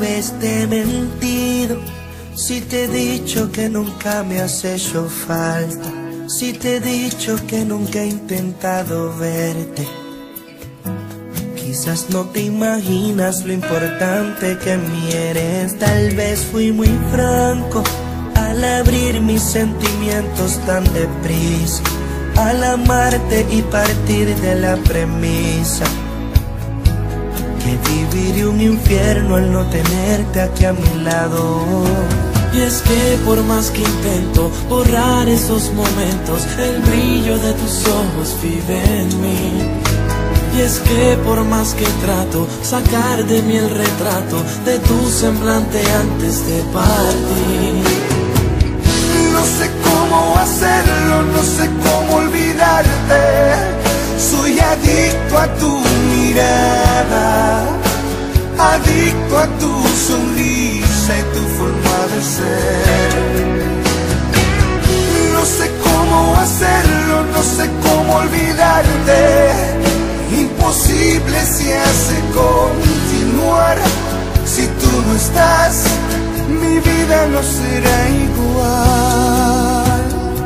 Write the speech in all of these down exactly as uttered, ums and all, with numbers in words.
vez te he mentido, si te he dicho que nunca me has hecho falta, si te he dicho que nunca he intentado verte. Quizás no te imaginas lo importante que me eres. Tal vez fui muy franco al abrir mis sentimientos tan deprisa, al amarte y partir de la premisa que viviré un infierno al no tenerte aquí a mi lado. Y es que por más que intento borrar esos momentos, el brillo de tus ojos vive en mí. Y es que por más que trato sacar de mí el retrato de tu semblante antes de partir, no sé cómo hacerlo, no sé cómo olvidarte. Soy adicto a tu mirada, adicto a tu sonrisa y tu forma de ser. No sé cómo hacerlo, no sé cómo olvidarte. Imposible se hace continuar. Si tú no estás, mi vida no será igual.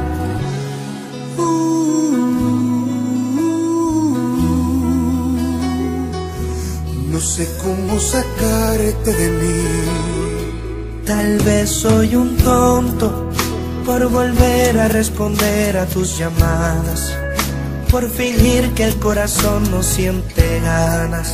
No sé cómo sacarte de mí. Tal vez soy un tonto por volver a responder a tus llamadas, por fingir que el corazón no siente ganas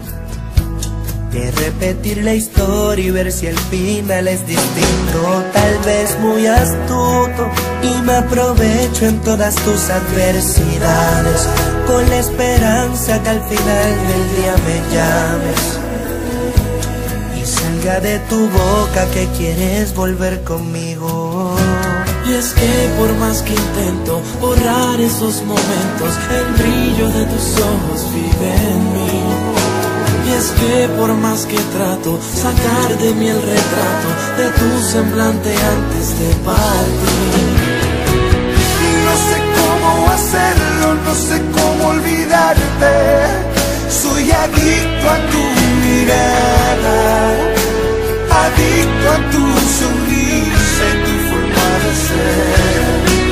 de repetir la historia y ver si el final es distinto. Tal vez muy astuto y me aprovecho en todas tus adversidades, con la esperanza que al final del día me llames y salga de tu boca que quieres volver conmigo. y es que por más que intento borrar esos momentos, el brillo de tus ojos vive en mí. Y es que por más que trato sacar de mí el retrato de tu semblante antes de partir, no sé cómo hacerlo, no sé cómo olvidarte. Soy adicto a tu mirada, adicto a tu sonrisa y tu forma de ser.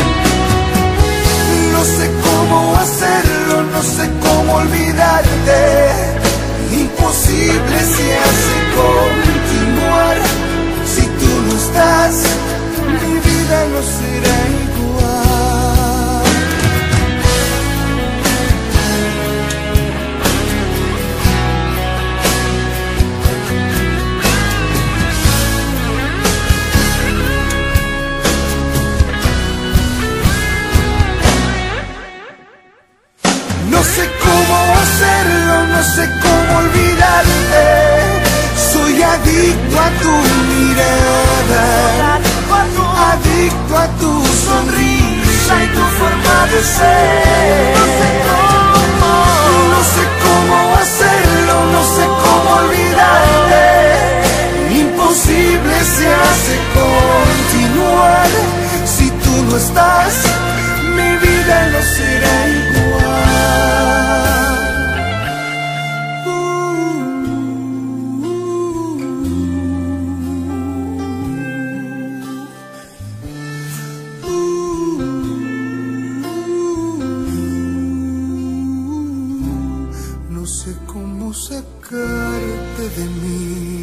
No sé cómo hacerlo, no sé cómo olvidarte. Imposible se hace continuar. Si tú no estás, mi vida no será igual. No sé cómo hacerlo, no sé cómo olvidarte. Soy adicto a tu mirada, adicto a tu sonrisa y tu forma de ser. No sé cómo hacerlo, no sé cómo olvidarte. Imposible se hace continuar. Si tú no estás, mi vida no será igual. No sé cómo sacarte de mí.